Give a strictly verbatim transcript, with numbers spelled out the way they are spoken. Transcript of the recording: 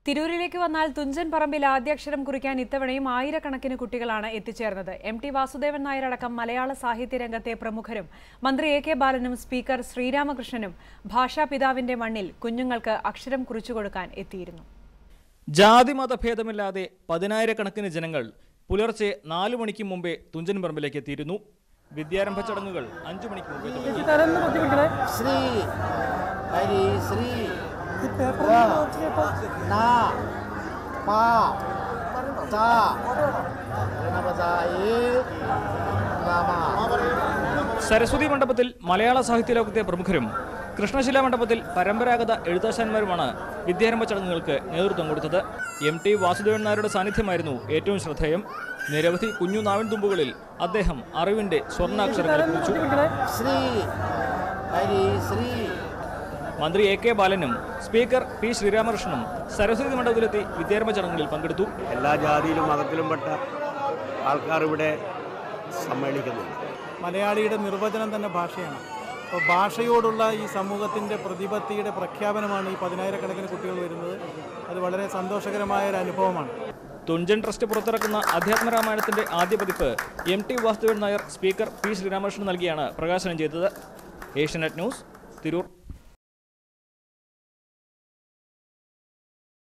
തിരൂരിലേക്ക് വന്നാൽ തുഞ്ചൻ പറമ്പിൽ ആദ്യാക്ഷരം കുറിക്കാൻ ഇത്തവണയും ആയിരക്കണക്കിന് കുട്ടികളാണ് എത്തിച്ചേർന്നത്. എം ടി വാസുദേവൻ നായരടക്കം മലയാള സാഹിത്യ രംഗത്തെ പ്രമുഖരും മന്ത്രി എ കെ ബാലനും സ്പീക്കർ ശ്രീരാമകൃഷ്ണനും ഭാഷാപിതാവിന്റെ മണ്ണിൽ കുഞ്ഞുങ്ങൾക്ക് അക്ഷരം കുറിച്ചുകൊടുക്കാൻ എത്തിയിരുന്നു. ജാതി മതഭേദമില്ലാതെ പതിനായിരക്കണക്കിന് ജനങ്ങൾ പുലർച്ചെ നാലു മണിക്ക് മുമ്പേ തുഞ്ചൻ പറമ്പിലേക്ക് എത്തിയിരുന്നു. വിദ്യാരംഭ ചടങ്ങുകൾ അഞ്ചു മണിക്ക് മുമ്പേ സരസ്വതി മണ്ഡപത്തിൽ മലയാള സാഹിത്യ ലോകത്തെ പ്രമുഖരും കൃഷ്ണശില മണ്ഡപത്തിൽ പരമ്പരാഗത എഴുത്താശാന്മാരുമാണ് വിദ്യാരംഭ ചടങ്ങുകൾക്ക് നേതൃത്വം കൊടുത്തത്. എം ടി വാസുദേവൻ നായരുടെ സാന്നിധ്യമായിരുന്നു ഏറ്റവും ശ്രദ്ധേയം. നിരവധി കുഞ്ഞു നാവിൻ തുമ്പുകളിൽ അദ്ദേഹം അറിവിന്റെ സ്വർണ്ണാക്ഷരങ്ങൾ കുറിച്ചു. മന്ത്രി എ കെ ബാലനും സ്പീക്കർ പി ശ്രീരാമകൃഷ്ണനും സരസ്വതി മണ്ഡപത്തിലെത്തി വിദ്യാരംഭ ചടങ്ങുകളിൽ പങ്കെടുത്തു. എല്ലാ ജാതിയിലും മതത്തിലും പെട്ട ആൾക്കാർ ഇവിടെ സമ്മേളിക്കുന്നുണ്ട്. മലയാളിയുടെ നിർവചനം തന്നെ ഭാഷയാണ്. അപ്പോൾ ഭാഷയോടുള്ള ഈ സമൂഹത്തിൻ്റെ പ്രതിപത്തിയുടെ പ്രഖ്യാപനമാണ് ഈ പതിനായിരക്കണക്കിന് കുട്ടികൾ വരുന്നത്. അത് വളരെ സന്തോഷകരമായ ഒരു അനുഭവമാണ്. തുഞ്ചൻ ട്രസ്റ്റ് പുറത്തിറക്കുന്ന അധ്യാത്മരാമായണത്തിന്റെ ആദ്യ പതിപ്പ് M T Vasudevan Nair speaker P Sreeramakrishnan നൽകിയാണ് പ്രകാശനം ചെയ്തത്. ഏഷ്യാനെറ്റ് ന്യൂസ്, തിരൂർ.